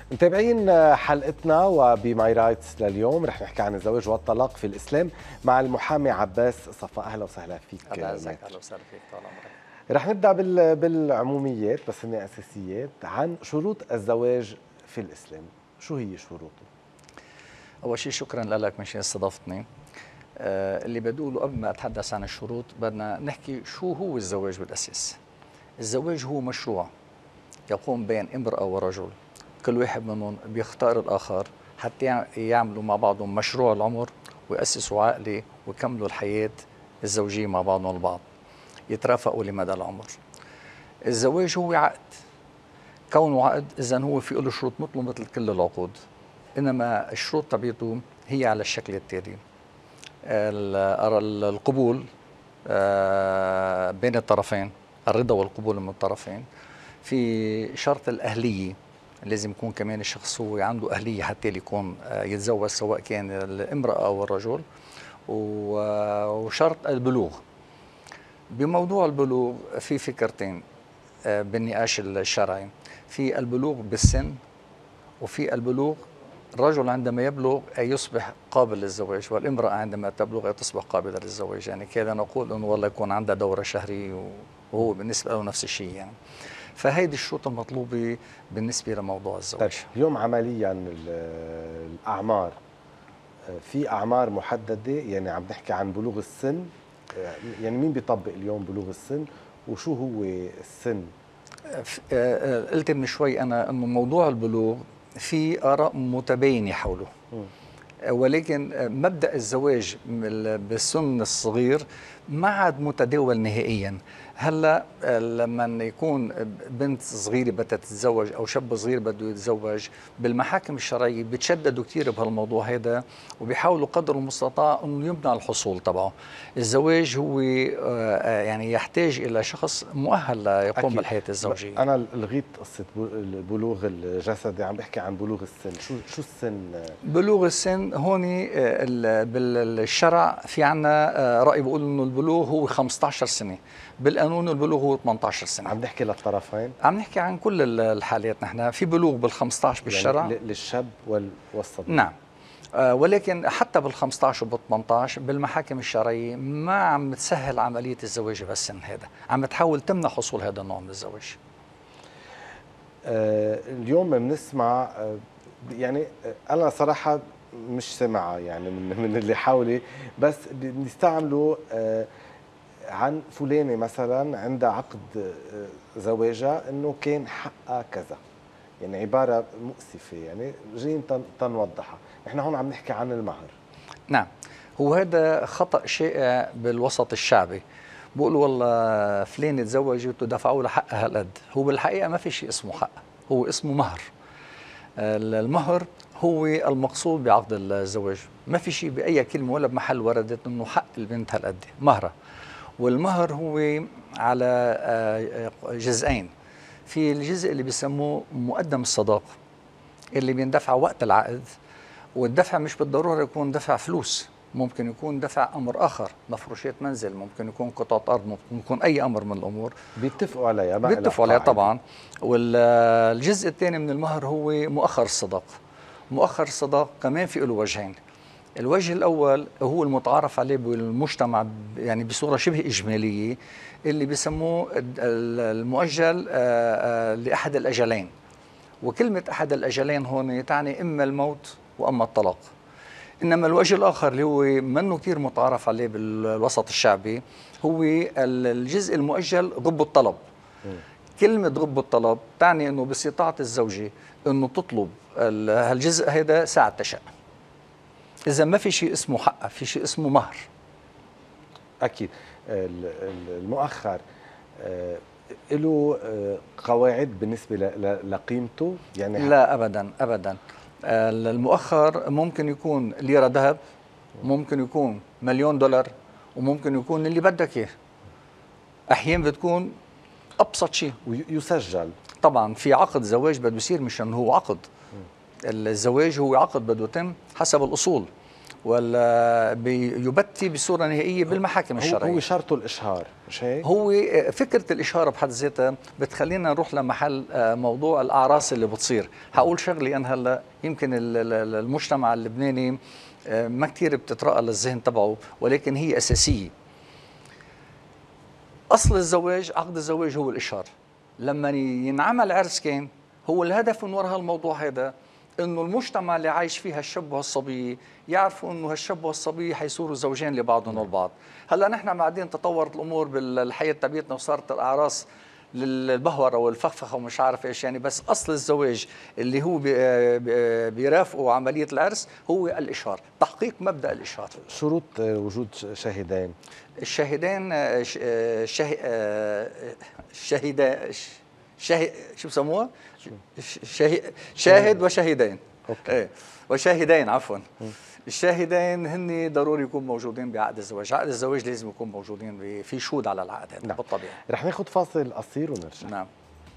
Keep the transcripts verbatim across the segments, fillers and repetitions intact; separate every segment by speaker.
Speaker 1: متابعين حلقتنا وبماي رايتس لليوم رح نحكي عن الزواج والطلاق في الإسلام مع المحامي عباس صفاء. أهلا وسهلا فيك.
Speaker 2: الله يعزك. أهلا وسهلا فيك طال عمرك.
Speaker 1: رح نبدأ بالعموميات بس هن أساسيات عن شروط الزواج في الإسلام. شو هي شروطه؟
Speaker 2: أول شيء شكرا لك مشان استضافتني. آه اللي بدقوله قبل ما أتحدث عن الشروط بدنا نحكي شو هو الزواج بالأساس. الزواج هو مشروع يقوم بين امرأة ورجل، كل واحد منهم بيختار الآخر حتى يعملوا مع بعضهم مشروع العمر ويأسسوا عائلة ويكملوا الحياة الزوجية مع بعضهم البعض، يترافقوا لمدى العمر. الزواج هو عقد، كونه عقد إذن هو في له شروط مثله مثل كل العقود، إنما الشروط تبعته هي على الشكل التالي: القبول بين الطرفين، الرضا والقبول من الطرفين. في شرط الأهلية، لازم يكون كمان الشخص هو عنده أهلية حتى يكون يتزوج سواء كان الامرأة أو الرجل. وشرط البلوغ. بموضوع البلوغ في فكرتين بالنقاش الشرعي: في البلوغ بالسن، وفي البلوغ الرجل عندما يبلغ أي يصبح قابل للزواج، والامرأة عندما تبلغ أي تصبح قابلة للزواج. يعني كذا نقول أنه والله يكون عندها دورة شهرية وهو بالنسبة له نفس الشيء يعني. فهيدي الشروط المطلوبة بالنسبة لموضوع الزواج.
Speaker 1: طيب اليوم عمليا الأعمار، في أعمار محددة؟ يعني عم نحكي عن بلوغ السن، يعني مين بيطبق اليوم بلوغ السن وشو هو السن؟
Speaker 2: قلت من شوي أنا أنه موضوع البلوغ في آراء متباينة حوله، ولكن مبدأ الزواج بالسن الصغير ما عاد متداول نهائيا. هلا لما يكون بنت صغيره بدها تتزوج او شاب صغير بده يتزوج، بالمحاكم الشرعيه بتشددوا كثير بهالموضوع هذا، وبيحاولوا قدر المستطاع انه يمنع الحصول تبعه. الزواج هو يعني يحتاج الى شخص مؤهل ليقوم أكيد بالحياه الزوجيه.
Speaker 1: انا لغيت قصه البلوغ الجسدي، عم بحكي عن بلوغ السن. شو شو السن؟
Speaker 2: بلوغ السن هون بالشرع في عنا راي بيقول انه البلوغ هو خمسة عشر سنه، بالقانون البلوغ هو ثمانية عشر سنه.
Speaker 1: عم نحكي للطرفين؟
Speaker 2: عم نحكي عن كل الحالات. نحن في بلوغ بال خمسة عشر بالشرع
Speaker 1: يعني للشاب والصبي.
Speaker 2: نعم، آه ولكن حتى بال خمسة عشر وبال ثمانية عشر بالمحاكم الشرعيه ما عم تسهل عمليه الزواج بهالسن هذا، عم تحاول تمنع حصول هذا النوع من الزواج.
Speaker 1: آه اليوم بنسمع، آه يعني انا صراحه مش سمعها يعني من من اللي حولي، بس بنستعملوا آه عن فلانه مثلا عندها عقد زواجها انه كان حقها كذا، يعني عباره مؤسفه، يعني جايين تنوضحها. نحن هون عم نحكي عن المهر.
Speaker 2: نعم، هو هذا خطأ شائع بالوسط الشعبي. بقولوا والله فلانة تزوجت ودفعوا لها حقها هالقد. هو بالحقيقة ما في شيء اسمه حق، هو اسمه مهر. المهر هو المقصود بعقد الزواج، ما في شيء بأي كلمة ولا بمحل وردت انه حق البنت هالقد مهرها. والمهر هو على جزئين: في الجزء اللي بيسموه مقدم الصداقة اللي بيندفع وقت العقد، والدفع مش بالضرورة يكون دفع فلوس، ممكن يكون دفع أمر آخر، مفروشات منزل، ممكن يكون قطعة أرض، ممكن يكون أي أمر من الأمور
Speaker 1: بيتفقوا عليها.
Speaker 2: بيتفقوا عليها طبعا. والجزء الثاني من المهر هو مؤخر الصداقة. مؤخر الصداقة كمان في له وجهين: الوجه الأول هو المتعارف عليه بالمجتمع يعني بصورة شبه إجمالية، اللي بيسموه المؤجل لأحد الأجلين. وكلمة أحد الأجلين هون تعني إما الموت وأما الطلاق. إنما الوجه الآخر اللي هو منه كثير متعارف عليه بالوسط الشعبي هو الجزء المؤجل ضب الطلب. كلمة ضب الطلب تعني أنه باستطاعة الزوجة أنه تطلب هالجزء هذا ساعة تشاء. إذا ما في شيء اسمه حق، في شيء اسمه مهر.
Speaker 1: أكيد. المؤخر له قواعد بالنسبة لقيمته؟ يعني
Speaker 2: لا أبدا أبدا. المؤخر ممكن يكون ليرة ذهب، ممكن يكون مليون دولار، وممكن يكون اللي بدك إياه. أحيانا بتكون أبسط شيء
Speaker 1: ويسجل.
Speaker 2: طبعا في عقد زواج بده يصير، مشان هو عقد الزواج هو عقد بده يتم حسب الأصول، ولا بيبتي بصوره نهائيه بالمحاكم الشرعيه.
Speaker 1: هو شرطه الاشهار مش هيك؟
Speaker 2: هو فكره الاشهار بحد ذاتها بتخلينا نروح لمحل موضوع الاعراس اللي بتصير. هقول شغلي انا هلا يمكن المجتمع اللبناني ما كثير بتترقى للذهن تبعه، ولكن هي اساسيه. اصل الزواج، عقد الزواج هو الاشهار. لما ينعمل عرس كان هو الهدف من وراء هالموضوع هذا انه المجتمع اللي عايش فيه هالشاب وهالصبيه يعرفوا انه هالشاب والصبيه حيصيروا زوجين لبعضهم البعض. هلا نحن بعدين تطورت الامور بالحياه تبعتنا وصارت الاعراس للبهوره والفخفخه ومش عارف ايش يعني، بس اصل الزواج اللي هو بيرافقوا عمليه العرس هو الاشهار، تحقيق مبدا الاشهار.
Speaker 1: شروط وجود شاهدين.
Speaker 2: الشاهدين الشاهدان شاهد شو بسموها؟ شاهد شاهد وشاهدين.
Speaker 1: اوكي.
Speaker 2: ايه وشاهدين عفوا. الشاهدين هن ضروري يكونوا موجودين بعقد الزواج، عقد الزواج لازم يكون موجودين في شهود على العقد هذا. نعم. بالطبيعه.
Speaker 1: رح ناخذ فاصل قصير ونرجع.
Speaker 2: نعم.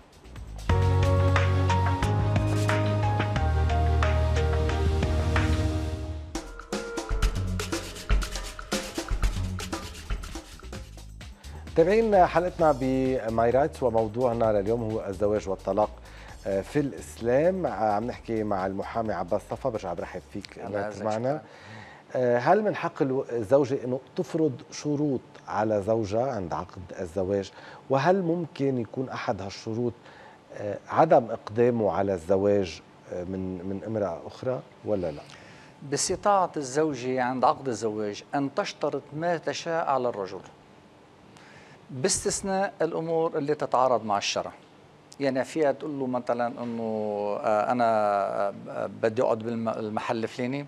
Speaker 1: متابعين حلقتنا بماي رايتس، وموضوعنا لليوم هو الزواج والطلاق في الاسلام. عم نحكي مع المحامي عباس صفا، برجع برحب فيك معنا. هل من حق الزوجه انه تفرض شروط على زوجها عند عقد الزواج؟ وهل ممكن يكون احد هالشروط عدم اقدامه على الزواج من من امراه اخرى ولا لا؟
Speaker 2: باستطاعه الزوجه عند عقد الزواج ان تشترط ما تشاء على الرجل، باستثناء الامور اللي تتعارض مع الشرع. يعني فيها تقول له مثلا انه انا بدي اقعد بالمحل الفلاني،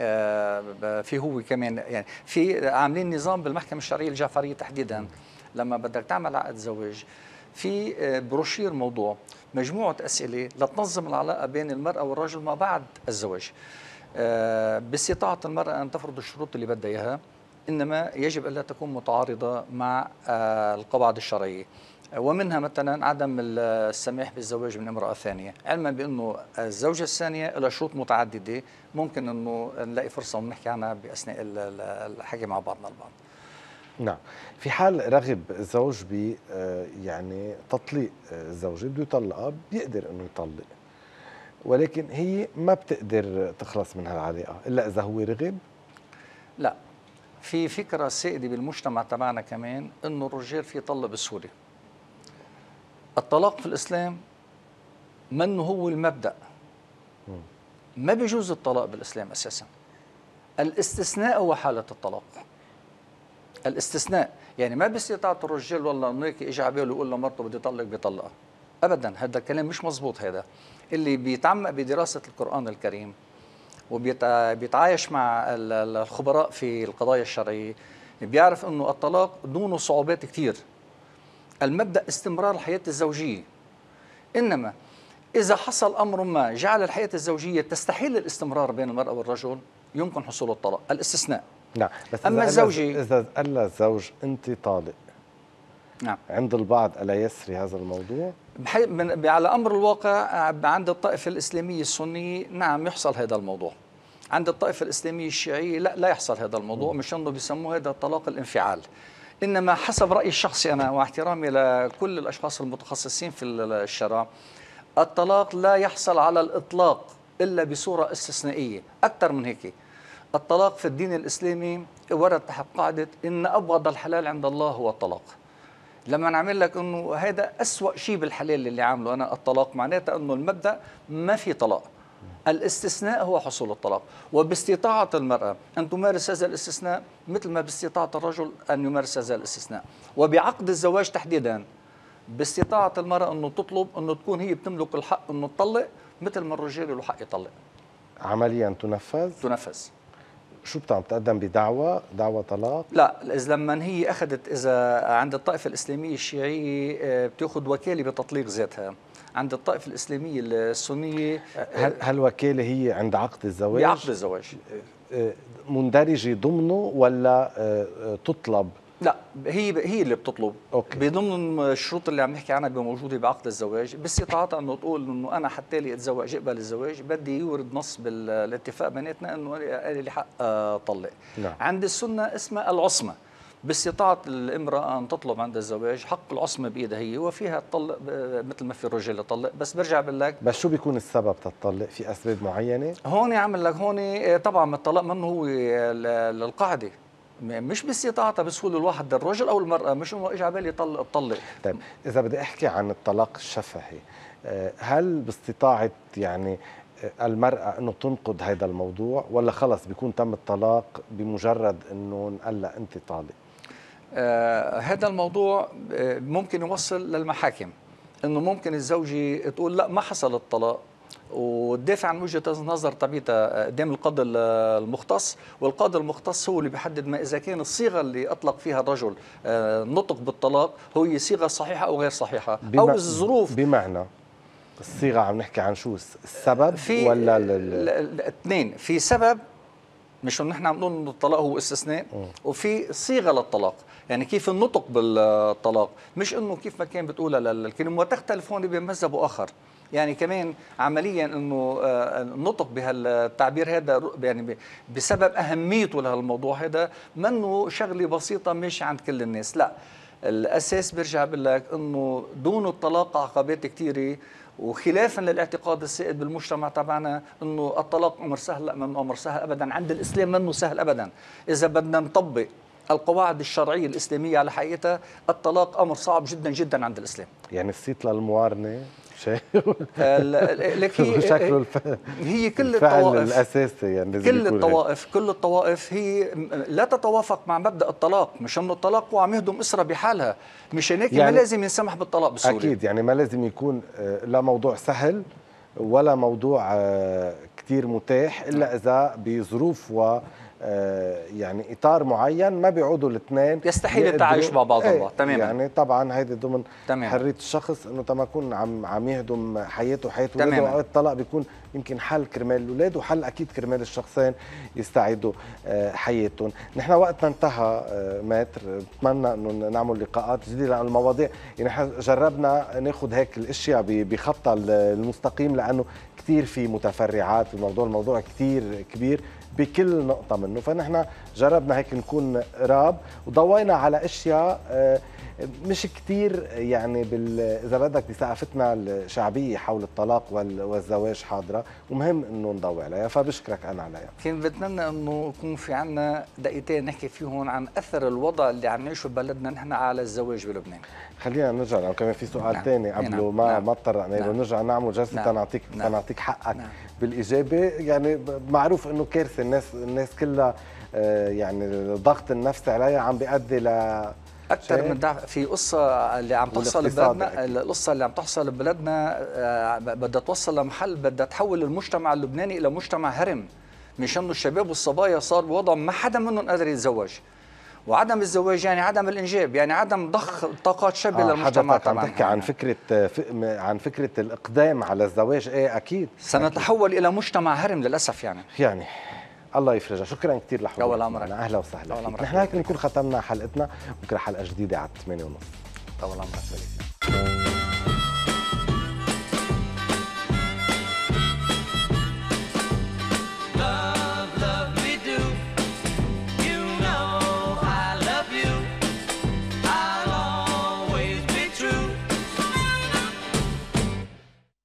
Speaker 2: في هو كمان يعني في عاملين نظام بالمحكمه الشرعيه الجعفريه تحديدا لما بدك تعمل عقد زواج في بروشير موضوع مجموعه اسئله لتنظم العلاقه بين المراه والرجل ما بعد الزواج. باستطاعه المراه ان تفرض الشروط اللي بدها اياها، انما يجب الا تكون متعارضه مع القواعد الشرعيه، ومنها مثلا عدم السماح بالزواج من امرأة ثانية، علما بأنه الزوجة الثانية لها شروط متعددة ممكن أنه نلاقي فرصة ونحكي عنها بأثناء الحكي مع بعضنا البعض.
Speaker 1: نعم. في حال رغب الزوج ب يعني تطليق الزوجة، بده يطلقها، بيقدر أنه يطلق، ولكن هي ما بتقدر تخلص من هالعلاقة إلا إذا هو رغب؟
Speaker 2: لا، في فكرة سائدة بالمجتمع تبعنا كمان أنه الرجال في يطلق بسهولة. الطلاق في الإسلام منه هو المبدأ، ما بيجوز الطلاق بالإسلام أساسا. الاستثناء هو حالة الطلاق. الاستثناء يعني ما باستطاعة الرجال والله انه هيك اجى على باله يقول لمرته بدي اطلق بيطلقها ابدا. هذا الكلام مش مزبوط. هذا اللي بيتعمق بدراسة القرآن الكريم وبيتعايش مع الخبراء في القضايا الشرعية بيعرف انه الطلاق دونه صعوبات كثير. المبدأ استمرار الحياة الزوجية، إنما إذا حصل أمر ما جعل الحياة الزوجية تستحيل الاستمرار بين المرأة والرجل يمكن حصول الطلاق، الاستثناء.
Speaker 1: نعم. بس
Speaker 2: أما الزوجي
Speaker 1: إذا قال للزوج أنت طالق،
Speaker 2: نعم،
Speaker 1: عند البعض ألا يسري هذا الموضوع؟
Speaker 2: على أمر الواقع عند الطائفة الإسلامية السنية نعم يحصل هذا الموضوع. عند الطائفة الإسلامية الشيعية لا لا يحصل هذا الموضوع، مش أنه بيسموه هذا طلاق الانفعال. إنما حسب رأيي الشخصي أنا واحترامي لكل الأشخاص المتخصصين في الشرع، الطلاق لا يحصل على الإطلاق إلا بصورة استثنائية. أكثر من هيك، الطلاق في الدين الإسلامي ورد تحت قاعدة إن أبغض الحلال عند الله هو الطلاق. لما نعمل لك إنه هذا أسوأ شيء بالحلال اللي عامله أنا الطلاق، معناته إنه المبدأ ما في طلاق. الاستثناء هو حصول الطلاق، وباستطاعة المرأة أن تمارس هذا الاستثناء مثل ما باستطاعة الرجل أن يمارس هذا الاستثناء. وبعقد الزواج تحديدا باستطاعة المرأة أنه تطلب أنه تكون هي بتملك الحق أنه تطلق مثل ما الرجال له حق يطلق.
Speaker 1: عمليا تنفذ؟
Speaker 2: تنفذ.
Speaker 1: شو بتعمل؟ بتقدم بدعوة دعوة طلاق؟
Speaker 2: لا، إذا لما هي أخذت، إذا عند الطائفة الإسلامية الشيعية بتأخذ وكالة بتطليق ذاتها، عند الطائفة الإسلامية السنية
Speaker 1: هل هالوكالة هي عند عقد الزواج؟
Speaker 2: بعقد الزواج
Speaker 1: مندرجة ضمنه ولا تطلب
Speaker 2: لا، هي هي اللي بتطلب.
Speaker 1: أوكي.
Speaker 2: بضمن الشروط اللي عم نحكي عنها بموجوده بعقد الزواج، باستطاعتها انه تقول انه انا حتى لي اتزوج اقبل الزواج بدي يورد نص بالاتفاق بيناتنا انه انا لي حق طلق.
Speaker 1: نعم.
Speaker 2: عند السنه اسمها العصمه، باستطاعه الامراه ان تطلب عند الزواج حق العصمه بايدها هي، وفيها تطلق مثل ما في الرجل يطلق. بس برجع بقول لك،
Speaker 1: بس شو بيكون السبب تطلق؟ في اسباب معينه؟
Speaker 2: هون عامل لك هون طبعا الطلاق منه هو القاعده، مش باستطاعتها بسهوله الواحد الرجل او المراه، مش انه اجى على بالي يطلق طلق.
Speaker 1: طيب اذا بدي احكي عن الطلاق الشفهي، هل باستطاعه يعني المراه انه تنقض هذا الموضوع، ولا خلص بيكون تم الطلاق بمجرد انه نقول لها انت طالق؟
Speaker 2: آه هذا الموضوع ممكن يوصل للمحاكم، انه ممكن الزوجه تقول لا ما حصل الطلاق، وتدافع عن وجهه النظر تبعتها قدام القاضي المختص، والقاضي المختص هو اللي بيحدد ما اذا كان الصيغه اللي اطلق فيها الرجل نطق بالطلاق هي صيغه صحيحه او غير صحيحه، او الظروف.
Speaker 1: بمعنى الصيغه عم نحكي عن شو؟ السبب في ولا
Speaker 2: الاثنين؟ في سبب، مش انه نحن عم نقول انه الطلاق هو استثناء، وفي صيغه للطلاق، يعني كيف النطق بالطلاق، مش انه كيف ما كان بتقولها للكلمه. وتختلف هون بمذهب اخر، يعني كمان عمليا انه النطق بهالتعبير هذا يعني بسبب اهميته لهالموضوع هذا منه شغله بسيطه مش عند كل الناس، لا، الاساس برجع بقول لك انه دون الطلاق عقبات كثيره، وخلافا للاعتقاد السائد بالمجتمع تبعنا انه الطلاق امر سهل، لا، منه امر سهل ابدا، عند الاسلام منه سهل ابدا. اذا بدنا نطبق القواعد الشرعيه الاسلاميه على حقيقتها، الطلاق امر صعب جدا جدا عند الاسلام.
Speaker 1: يعني الصيت للموارنه شيء
Speaker 2: لك هي
Speaker 1: شكله الف...
Speaker 2: هي كل
Speaker 1: الفعل
Speaker 2: الطوائف
Speaker 1: الاساسي، يعني
Speaker 2: كل الطوائف هيك. كل الطوائف هي لا تتوافق مع مبدا الطلاق، مش انه الطلاق وعم يهدم اسره بحالها، مش هيك يعني ما لازم ينسمح بالطلاق بسهوله. اكيد،
Speaker 1: يعني ما لازم يكون لا موضوع سهل ولا موضوع كثير متاح، الا اذا بظروف و يعني اطار معين ما بيعودوا الاثنين
Speaker 2: يستحيل التعايش مع بعض البعض. تماما.
Speaker 1: يعني طبعا هيدي ضمن
Speaker 2: تمام.
Speaker 1: حريه الشخص، انه تما يكون عم عم يهدم حياته وحياه اولاده، واوقات الطلاق بيكون يمكن حل كرمال الاولاد وحل اكيد كرمال الشخصين يستعيدوا حياتهم. نحن وقتنا انتهى ماتر، بتمنى انه نعمل لقاءات جديده لان المواضيع يعني نحن جربنا ناخذ هيك الاشياء بخطها المستقيم، لانه كثير في متفرعات في الموضوع، الموضوع كثير كبير بكل نقطة منه، فنحن جربنا هيك نكون راب وضوينا على اشياء مش كتير يعني بال اذا بدك بثقافتنا الشعبية حول الطلاق والزواج حاضرة، ومهم انه نضوي عليها، فبشكرك انا عليها.
Speaker 2: كان بتمنى انه يكون في عنا دقيقتين نحكي فيهم عن اثر الوضع اللي عم نعيشه ببلدنا نحن على الزواج بلبنان.
Speaker 1: خلينا نرجع لو كمان في سؤال
Speaker 2: نعم.
Speaker 1: ثاني قبله. نعم. ما نعم. ما اضطرنا نعم. نرجع نعمل جلسة نعم. تنعطيك نعم. تنعطيك حقك نعم. بالاجابة. يعني معروف انه كارثة، الناس الناس كلها يعني الضغط النفسي عليها عم بيؤدي ل
Speaker 2: اكثر من دعم. في قصه اللي عم تحصل ببلدنا، القصه اللي عم تحصل ببلدنا بدها توصل لمحل، بدها تحول المجتمع اللبناني الى مجتمع هرم، مش انه الشباب والصبايا صار بوضع ما حدا منهم قادر يتزوج، وعدم الزواج يعني عدم الانجاب، يعني عدم ضخ طاقات شابه آه للمجتمع.
Speaker 1: حضرتك عم تحكي عن فكره عن فكره الاقدام على الزواج. ايه اكيد
Speaker 2: سنتحول أكيد. الى مجتمع هرم للاسف. يعني
Speaker 1: يعني الله يفرجها. شكرا كثير لحضورك.
Speaker 2: اول امرك.
Speaker 1: اهلا وسهلا. نحن هيك نكون ختمنا حلقتنا، بكره حلقه جديده على ثمانية ونص.
Speaker 2: اول امرك.